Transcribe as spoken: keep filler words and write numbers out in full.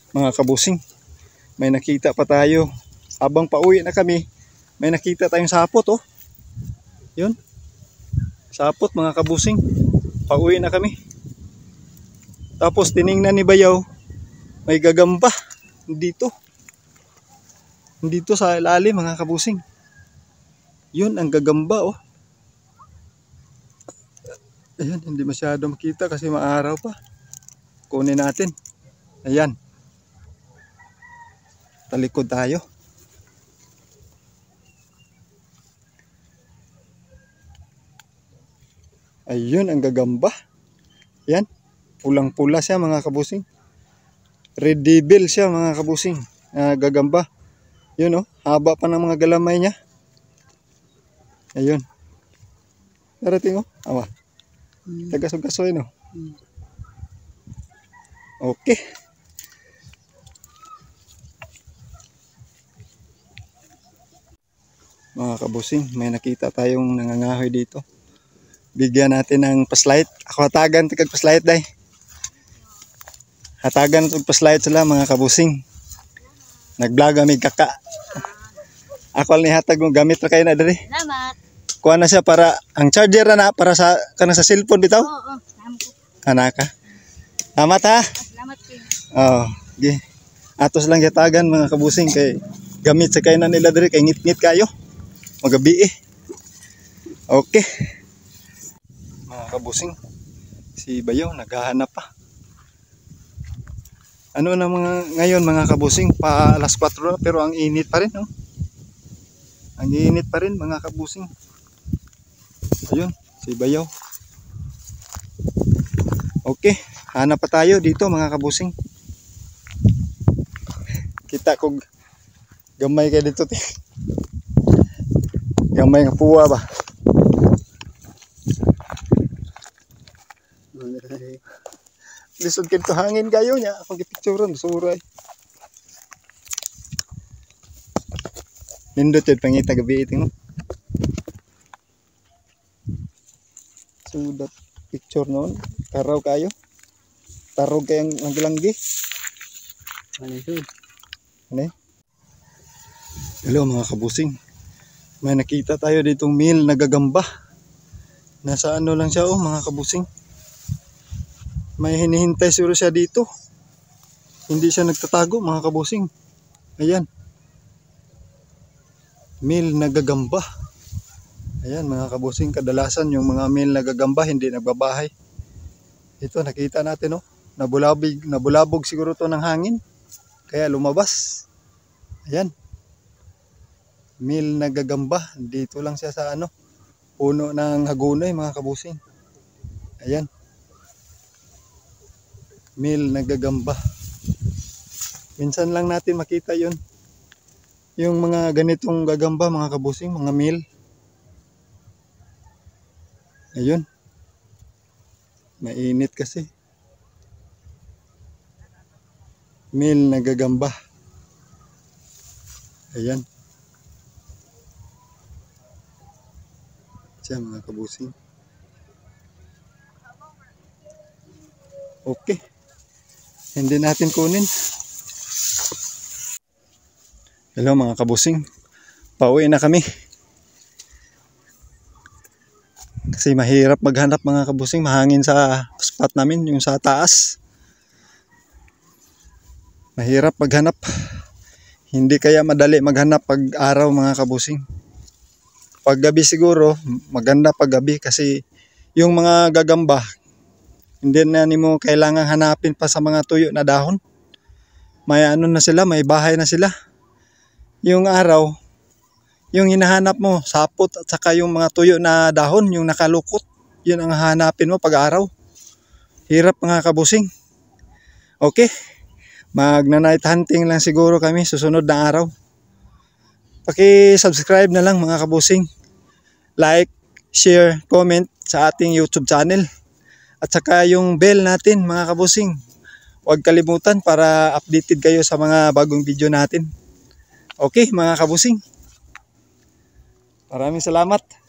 mga kabusing. May nakita pa tayo. Habang pauwi na kami, may nakita tayong sapot oh. Yun. Sapot mga kabusing. Pauwi na kami. Tapos tiningnan ni Bayaw, may gagamba dito. Dito sa ilalim mga kabusing. Yun ang gagamba oh. Ayan, hindi masyado makita kasi maaraw pa. Kunin natin. Ayan. Talikod tayo. Ayun ang gagamba. Ayan. Pulang-pula siya mga kabusing. Red devil siya mga kabusing. Uh, gagamba. Yun oh. Haba pa ng mga galamay niya. Ayun. Darating oh. Awa. Hmm. Tagasog-gasoy no. Hmm. Okay. Mga kabusing, may nakita tayong nangangahoy dito. Bigyan natin ng paslight. Ako hatagan tigag paslight day. Hatagan tig paslight sila mga kabusing. Nag-vlog kami kaka. Ako ni hatag mo gamit ra kay na diri. Salamat. Kuha na siya para ang charger na para sa kana sa cellphone bitaw. Oo, oo. Ana ka. Salamat ha. Salamat king. Oh, gi. Atos lang hatagan mga kabusing kay gamit sa kainan nila diri kay ngit-ngit kayo. Magabi eh. Okay. Mga kabusing, si Bayaw naghahanap pa. Ano na mga ngayon mga kabusing, pa alas kwatro na pero ang init pa rin no. Ang init pa rin mga kabusing. Ayun, si Bayaw. Okay, hanap pa tayo dito mga kabusing. Kita kog gamay kay dito ti. Gamay nga puwa ba? Lisod kito hangin kayo niya. Akong gipicturon, suray. Nindot yun, pangita gabi ito. No? Sudat picture noon. Taraw kayo. Tarog kayang langgi-langgi. Ano yun? Ano? Hello mga kabusing. May nakita tayo ditong meal na gagamba. Nasa ano lang siya oh mga kabusing. May hinihintay siguro siya dito. Hindi siya nagtatago mga kabusing. Ayan. Meal na gagamba. Ayan mga kabusing. Kadalasan yung mga meal na gagamba hindi nagbabahay. Ito nakita natin oh. Nabulabog, nabulabog siguro to ng hangin. Kaya lumabas. Ayan. Meal na gagamba. Dito lang siya sa ano. Puno ng hagunoy mga kabusing. Ayan. Meal na gagamba. Minsan lang natin makita yun. Yung mga ganitong gagamba mga kabusing. Mga meal. Ayun. Mainit kasi. Meal na gagamba. Ayan. Siya mga kabusing. Okay. Hindi natin kunin. Hello mga kabusing. Pauwi na kami. Kasi mahirap maghanap mga kabusing. Mahangin sa spot namin. Yung sa taas. Mahirap maghanap. Hindi kaya madali maghanap pag araw mga kabusing. Pag gabi siguro, maganda pag gabi kasi yung mga gagamba, hindi na nimo kailangan hanapin pa sa mga tuyo na dahon. May ano na sila, may bahay na sila. Yung araw, yung hinahanap mo, sapot at saka yung mga tuyo na dahon, yung nakalukot, yun ang hanapin mo pag araw. Hirap mga kabusing. Okay, magna-night hunting lang siguro kami susunod na araw. Paki-subscribe na lang mga kabusing. Like, share, comment sa ating YouTube channel. At saka yung bell natin mga kabusing. Huwag kalimutan para updated kayo sa mga bagong video natin. Okay mga kabusing. Maraming salamat.